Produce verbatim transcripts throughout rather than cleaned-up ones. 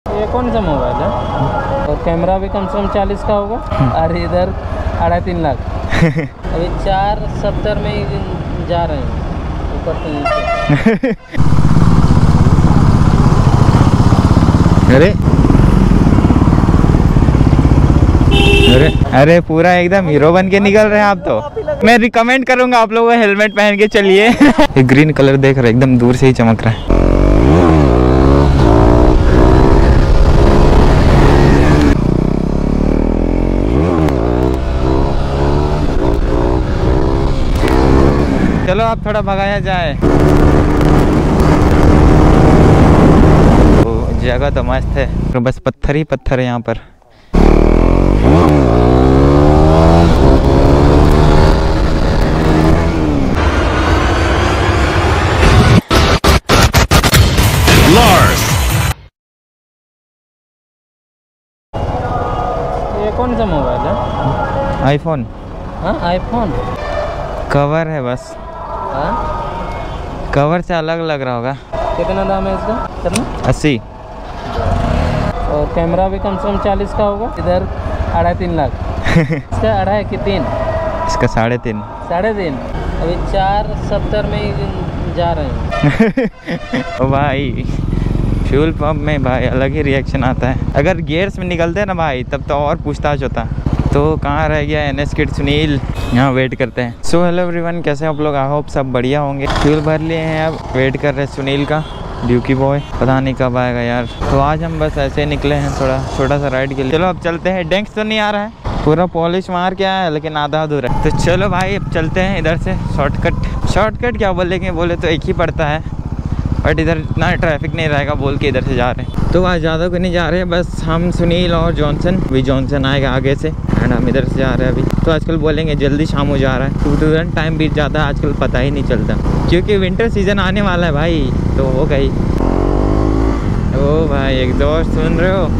ये कौन सा मोबाइल है? और कैमरा भी कम से कम चालीस का होगा और इधर अढ़ाई तीन लाख। अभी चार सत्तर में ही जा रहे हैं ऊपर से नीचे। अरे अरे अरे पूरा एकदम हीरो बन के निकल रहे हैं आप तो। मैं रिकमेंड करूंगा आप लोगों को हेलमेट पहन के चलिए। ये ग्रीन कलर देख रहे एकदम दूर से ही चमक रहा है। चलो अब थोड़ा भगाया जाए। तो जगह तो मस्त है, तो बस पत्थर ही पत्थर है यहाँ पर। ये कौन सा मोबाइल है? आईफोन। हाँ आईफोन। कवर है बस। हाँ कवर से अलग लग रहा होगा। कितना दाम है इसका? कितना? अस्सी। और कैमरा भी कम से कम चालीस का होगा। इधर अढ़ाई तीन लाख। इसका अढ़ाई की तीन? इसका साढ़े तीन। साढ़े तीन। अभी चार सत्तर में ही जा रहे हैं। ओ भाई फ्यूल पंप में भाई अलग ही रिएक्शन आता है। अगर गियर्स में निकलते हैं ना भाई तब तो और पूछताछ होता। तो कहाँ रह गया एन एस किड सुनील? यहाँ वेट करते हैं। सो हेलो एवरीवन, कैसे आप लोग? आई होप सब बढ़िया होंगे। फ्यूल भर लिए हैं, अब वेट कर रहे हैं सुनील का। ड्यूकी बॉय पता नहीं कब आएगा यार। तो आज हम बस ऐसे निकले हैं थोड़ा छोटा सा राइड के लिए। चलो अब चलते हैं। डेंक्स तो नहीं आ रहा है, पूरा पॉलिश मार के आया है लेकिन आधा अधूरा है। तो चलो भाई अब चलते हैं इधर से। शॉर्टकट शॉर्टकट क्या बोलेंगे, बोले तो एक ही पड़ता है, बट इधर इतना ट्रैफिक नहीं रहेगा बोल के इधर से जा रहे हैं। तो आज ज़्यादा को नहीं जा रहे हैं, बस हम सुनील और जॉनसन। अभी जॉनसन आएगा आगे से एंड हम इधर से जा रहे हैं अभी। तो आजकल बोलेंगे जल्दी शाम हो जा रहा है, टू तुरंत टाइम बीत जाता है, आजकल पता ही नहीं चलता क्योंकि विंटर सीजन आने वाला है भाई। तो हो गई। ओ भाई एग्जॉस्ट सुन रहे हो?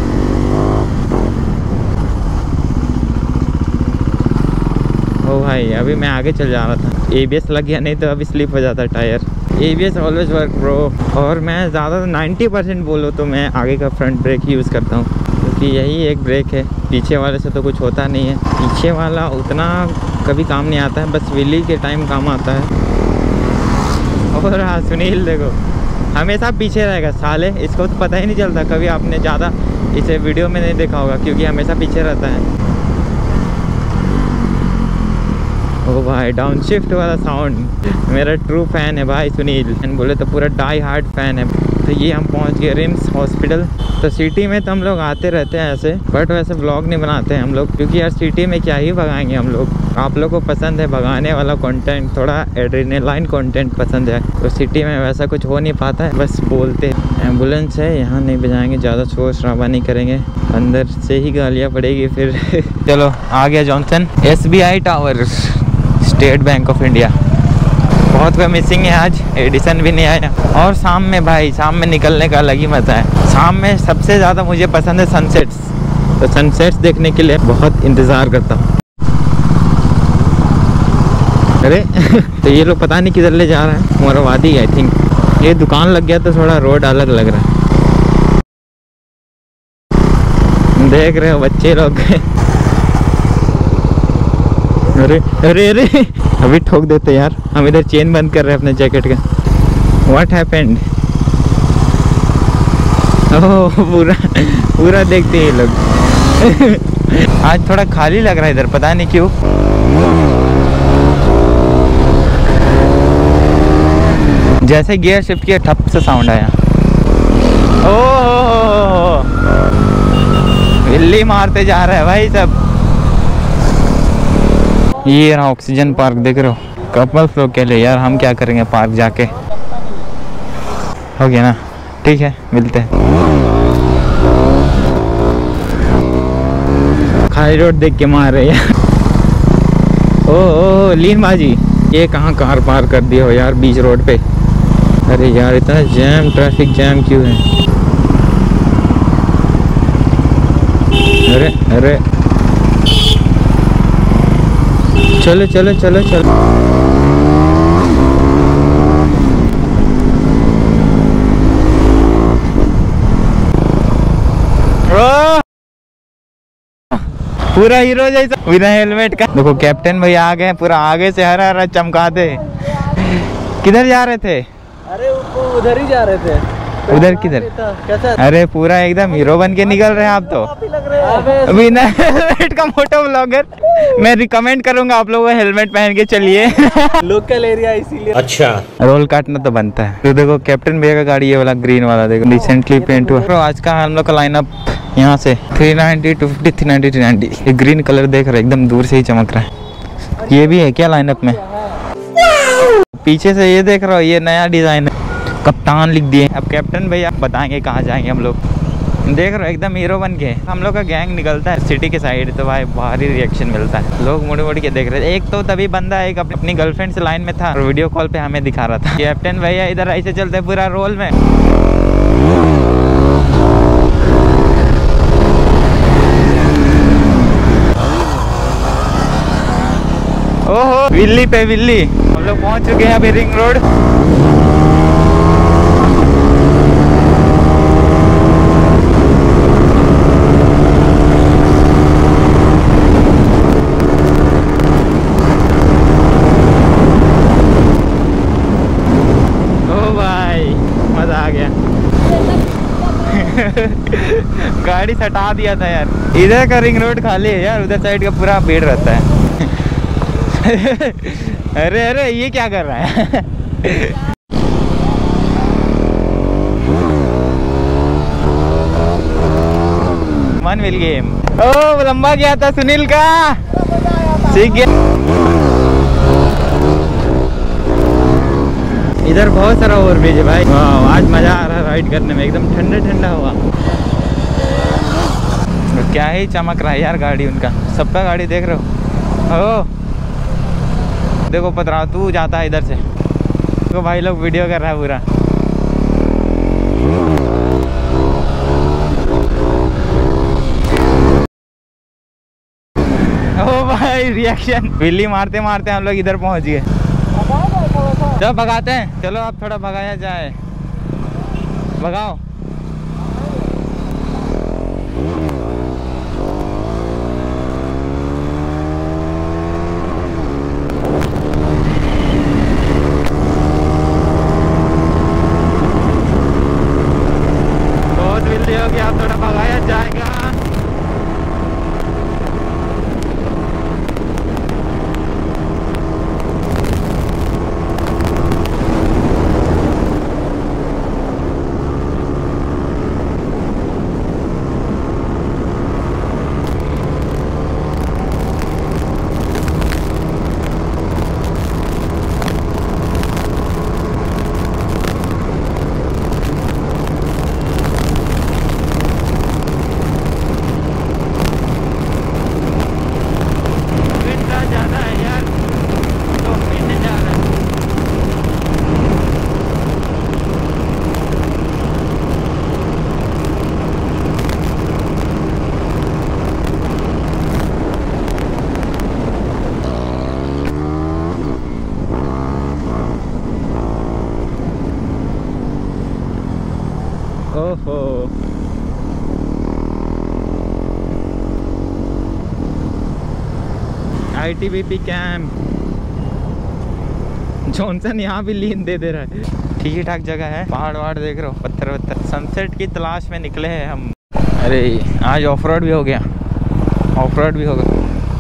ओ भाई अभी मैं आगे चल जा रहा था, ए बी एस लग गया, नहीं तो अभी स्लिप हो जाता tyre. A B S always work bro. और मैं ज़्यादा नाइन्टी परसेंट बोलो तो मैं आगे का फ्रंट ब्रेक ही यूज़ करता हूँ क्योंकि यही एक ब्रेक है। पीछे वाले से तो कुछ होता नहीं है, पीछे वाला उतना कभी काम नहीं आता है, बस व्हीली के टाइम काम आता है। और हाँ सुनील देखो हमेशा पीछे रहेगा साले, इसको तो पता ही नहीं चलता। कभी आपने ज़्यादा इसे वीडियो में नहीं देखा होगा क्योंकि हमेशा पीछे रहता है। ओ भाई डाउन शिफ्ट वाला साउंड। मेरा ट्रू फैन है भाई सुनील, बोले तो पूरा डाई हार्ड फैन है। तो ये हम पहुंच गए रिम्स हॉस्पिटल। तो सिटी में तो हम लोग आते रहते हैं ऐसे, बट वैसे ब्लॉग नहीं बनाते हैं हम लोग क्योंकि यार सिटी में क्या ही भगाएंगे हम लोग। आप लोग को पसंद है भगाने वाला कंटेंट, थोड़ा एड्रेनालाइन कंटेंट पसंद है, तो सिटी में वैसा कुछ हो नहीं पाता है, बस बोलते एम्बुलेंस है यहाँ नहीं बजाएंगे, ज़्यादा शोर शराबा नहीं करेंगे, अंदर से ही गालियाँ पड़ेगी फिर। चलो आ गया Johnson. S B I tower, State Bank of India. बहुत कोई मिसिंग है आज, एडिसन भी नहीं आया। और शाम में भाई शाम में निकलने का अलग ही मज़ा है। शाम में सबसे ज़्यादा मुझे पसंद है सनसेट्स, तो सनसेट्स देखने के लिए बहुत इंतज़ार करता हूँ। अरे तो ये लोग पता नहीं किधर ले जा रहा है, मोराबादी आई थिंक। ये दुकान लग गया तो थोड़ा रोड अलग लग रहा है। देख रहे हो बच्चे लोग। अरे अरे अरे अभी ठोक देते यार। हम इधर चेन बंद कर रहे हैं अपने जैकेट का। What happened? ओह पूरा पूरा देखते हैं ये लोग। आज थोड़ा खाली लग रहा है इधर, पता नहीं क्यों। जैसे गियर शिफ्ट किया ठप से साउंड आया। ओह बिल्ली मारते जा रहा है भाई सब। ये रहा ऑक्सीजन पार्क, देख रहे हो? कपल्स लोग के लिए यार, हम क्या करेंगे पार्क जाके। हो गया ना? ठीक है मिलते हैं। खाली रोड देख के मार रहे यार। ओ ओ लीन बाजी, ये कहाँ कार पार्क कर दिया हो यार बीच रोड पे। अरे यार इतना जैम, ट्रैफिक जैम क्यों है? अरे अरे चलो चलो चलो चलो। पूरा हीरो जैसा बिना हेलमेट का। देखो कैप्टन भाई आ गए, पूरा आगे से हरा हरा चमकाते। किधर जा रहे थे? अरे वो उधर ही जा रहे थे। उधर किधर? कैसा? अरे पूरा एकदम हीरो बन के निकल रहे हैं आप तो। बिना हेलमेट का मोटो ब्लॉगर। मैं रिकमेंड करूंगा आप लोगों को हेलमेट पहन के चलिए। लोकल एरिया इसीलिए। अच्छा रोल काटना तो बनता है। तो देखो कैप्टन भैया का गाड़ी ये वाला ग्रीन वाला देखो रिसेंटली पेंट हुआ। तो आज का हम लोग का लाइनअप यहाँ से three ninety, two fifty, three ninety, three ninety. ये ग्रीन कलर देख रहे एकदम दूर से ही चमक रहा है। ये भी है क्या लाइनअप में? पीछे से ये देख रहा हो, ये नया डिजाइन है, कप्तान लिख दिए। अब कैप्टन भैया बताएंगे कहाँ जाएंगे हम लोग। देख रहे हो एकदम हीरो बन के हम लोग का गैंग निकलता है सिटी के साइड, तो भाई भारी रिएक्शन मिलता है। लोग मुड़ मुड़ के देख रहे थे। एक तो तभी बंदा एक अपनी गर्लफ्रेंड से लाइन में था और वीडियो कॉल पे हमें दिखा रहा था। कैप्टन भैया इधर ऐसे चलते पूरा रोल में। ओहो विल्ली पे विल्ली। हम लोग पहुंच चुके हैं अभी रिंग रोड। ओ भाई मजा आ गया। गाड़ी सटा दिया था यार। इधर का रिंग रोड खाली है यार, उधर साइड का पूरा भीड़ रहता है। अरे अरे ये क्या कर रहा है? मन मिल गेम। ओ लंबा गया था सुनील का, सीख गया। इधर बहुत सारा ओवरब्रिज है भाई। वाह आज मजा आ रहा है राइड करने में, एकदम ठंडा ठंडा हुआ। तो क्या ही चमक रहा है यार गाड़ी उनका, सबका गाड़ी देख रहे हो। ओ देखो पतरा तू जाता है इधर से, तो भाई लोग वीडियो कर रहा है पूरा। ओ भाई रिएक्शन। बिल्ली मारते मारते हम लोग इधर पहुंच गए। चलो भगाते हैं, चलो अब थोड़ा भगाया जाए। भगाओ। हो गया, अब थोड़ा भगाया जाएगा। ओहो I T B P camp Johnson यहाँ भी लीन दे दे रहा है। ठीक ही ठाक जगह है, पहाड़ वहाड़ देख रहे हो, पत्थर वत्थर। सनसेट की तलाश में निकले हैं हम। अरे आज ऑफ रोड भी हो गया, ऑफ रोड भी होगा।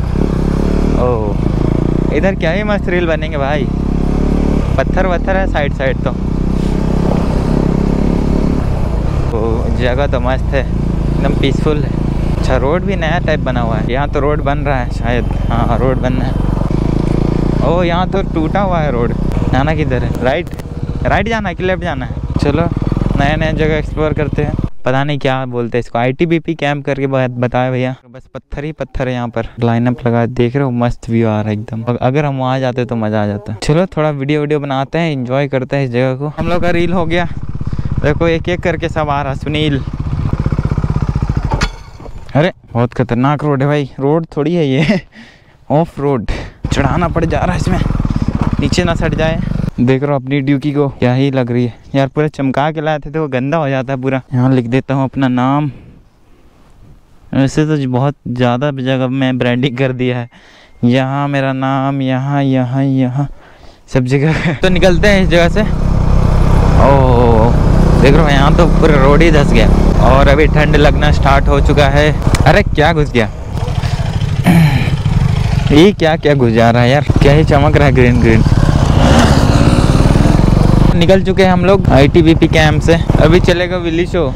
ओह इधर क्या ही मस्त रील बनेंगे भाई, पत्थर वत्थर है साइड साइड। तो तो जगह तो मस्त है, एकदम पीसफुल है। अच्छा रोड भी नया टाइप बना हुआ है। यहाँ तो रोड बन रहा है शायद, हाँ रोड बन रहा है। ओह यहाँ तो टूटा हुआ है रोड। जाना किधर है? राइट राइट जाना है कि लेफ्ट जाना है? चलो नया नया जगह एक्सप्लोर करते हैं। पता नहीं क्या बोलते हैं इसको, I T B P camp करके बताया भैया। बस पत्थर ही पत्थर है यहाँ पर। लाइनअप लगा देख रहे हो, मस्त व्यू आ रहा है एकदम। अगर हम वहाँ जाते तो मज़ा आ जाता। चलो थोड़ा वीडियो वीडियो बनाते हैं, इंजॉय करते हैं इस जगह को। हम लोग का रील हो गया। देखो एक एक करके सब आ रहा। सुनील, अरे बहुत खतरनाक रोड है भाई, रोड थोड़ी है ये, ऑफ रोड। चढ़ाना पड़ जा रहा है इसमें, नीचे ना सट जाए। देख रहा हूँ अपनी ड्यूकी को, क्या ही लग रही है यार। पूरा चमका के लाए थे तो वो गंदा हो जाता है पूरा। यहाँ लिख देता हूँ अपना नाम। वैसे तो बहुत ज़्यादा जगह में ब्रांडिंग कर दिया है, यहाँ मेरा नाम, यहाँ यहाँ यहाँ सब जगह। तो निकलते हैं इस जगह से। ओह देख रहे हो यहाँ तो पूरा रोड ही धंस गया और अभी ठंड लगना स्टार्ट हो चुका है। अरे क्या घुस गया ये, क्या क्या घुस जा रहा है यार, क्या ही चमक रहा है ग्रीन ग्रीन। निकल चुके हैं हम लोग I T B P camp से, अभी चलेगा विली शो।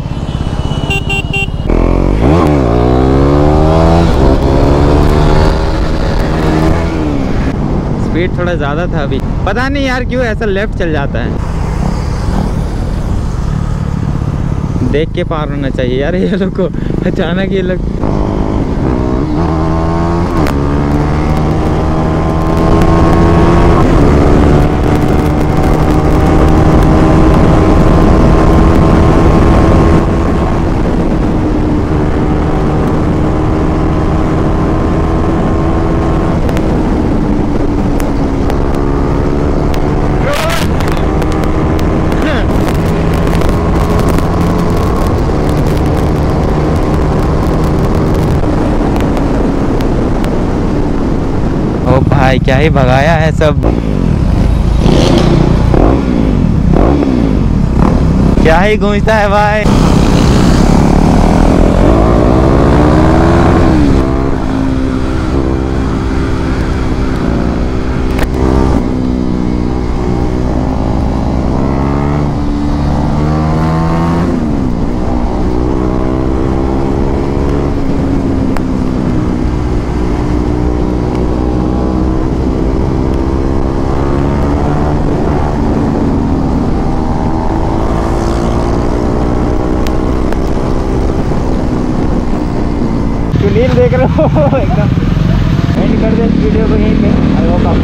स्पीड थोड़ा ज़्यादा था अभी, पता नहीं यार क्यों ऐसा लेफ्ट चल जाता है। देख के पार होना चाहिए यार ये लोग को, अचानक ये लोग। भाई क्या ही भगाया है सब, क्या ही गूंजता है भाई। सुनील देख रहे हो एकदम एंड कर दे इस वीडियो को यहीं पे। I hope